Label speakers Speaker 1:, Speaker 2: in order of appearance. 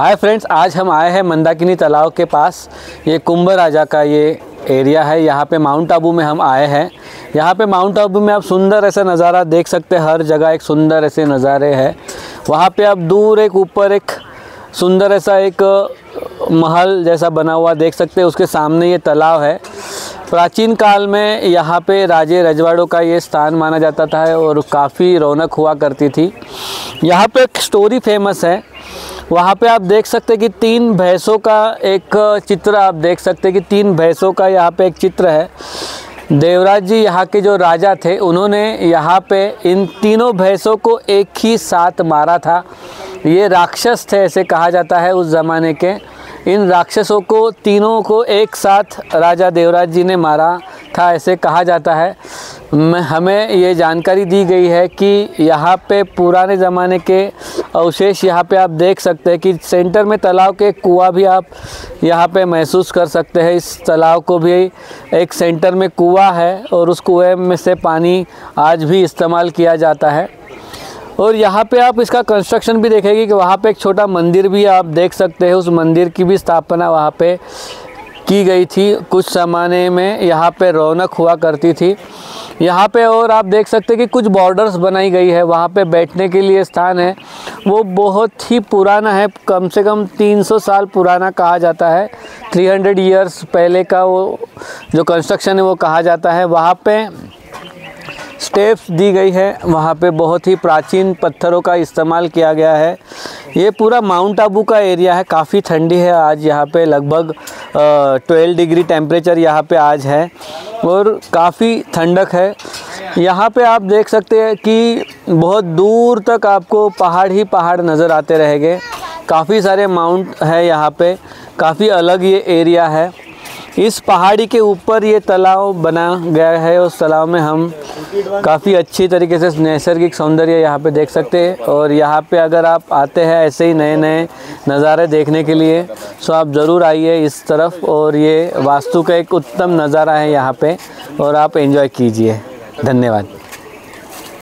Speaker 1: Hi friends, आज हम आए हैं मंदाकिनी तालाब के पास। ये कुंभ राजा का ये एरिया है। यहाँ पे माउंट आबू में हम आए हैं। यहाँ पे माउंट आबू में आप सुंदर ऐसा नज़ारा देख सकते हैं। हर जगह एक सुंदर ऐसे नज़ारे हैं। वहाँ पे आप दूर एक ऊपर एक सुंदर ऐसा एक महल जैसा बना हुआ देख सकते हैं। उसके सामने ये तालाब है। प्राचीन काल में यहाँ पे राजे रजवाड़ों का ये स्थान माना जाता था और काफ़ी रौनक हुआ करती थी। यहाँ पे एक स्टोरी फेमस है। वहाँ पे आप देख सकते हैं कि 3 भैंसों का एक चित्र आप देख सकते हैं कि 3 भैंसों का यहाँ पे एक चित्र है। देवराज जी यहाँ के जो राजा थे, उन्होंने यहाँ पे इन तीनों भैंसों को एक ही साथ मारा था। ये राक्षस थे ऐसे कहा जाता है उस ज़माने के। इन राक्षसों को तीनों को एक साथ राजा देवराज जी ने मारा था ऐसे कहा जाता है। हमें ये जानकारी दी गई है कि यहाँ पे पुराने ज़माने के अवशेष यहाँ पे आप देख सकते हैं कि सेंटर में तालाब के कुआं भी आप यहाँ पे महसूस कर सकते हैं। इस तालाब को भी एक सेंटर में कुआं है और उस कुएं में से पानी आज भी इस्तेमाल किया जाता है। और यहाँ पे आप इसका कंस्ट्रक्शन भी देखेंगे कि वहाँ पे एक छोटा मंदिर भी आप देख सकते हैं। उस मंदिर की भी स्थापना वहाँ पे की गई थी। कुछ ज़माने में यहाँ पे रौनक हुआ करती थी यहाँ पे। और आप देख सकते हैं कि कुछ बॉर्डर्स बनाई गई है। वहाँ पे बैठने के लिए स्थान है, वो बहुत ही पुराना है। कम से कम 300 साल पुराना कहा जाता है। 300 ईयर्स पहले का वो जो कंस्ट्रक्शन है वो कहा जाता है। वहाँ पे स्टेप्स दी गई है। वहाँ पे बहुत ही प्राचीन पत्थरों का इस्तेमाल किया गया है। ये पूरा माउंट आबू का एरिया है। काफ़ी ठंडी है आज यहाँ पे। लगभग 12 डिग्री टेम्परेचर यहाँ पे आज है और काफ़ी ठंडक है। यहाँ पे आप देख सकते हैं कि बहुत दूर तक आपको पहाड़ ही पहाड़ नज़र आते रहेंगे। काफ़ी सारे माउंट है यहाँ पे। काफ़ी अलग ये एरिया है। इस पहाड़ी के ऊपर ये तालाब बना गया है। उस तालाब में हम काफ़ी अच्छी तरीके से नैसर्गिक सौंदर्य यहाँ पे देख सकते हैं। और यहाँ पे अगर आप आते हैं ऐसे ही नए नए नज़ारे देखने के लिए, तो आप ज़रूर आइए इस तरफ। और ये वास्तु का एक उत्तम नज़ारा है यहाँ पे और आप एंजॉय कीजिए। धन्यवाद।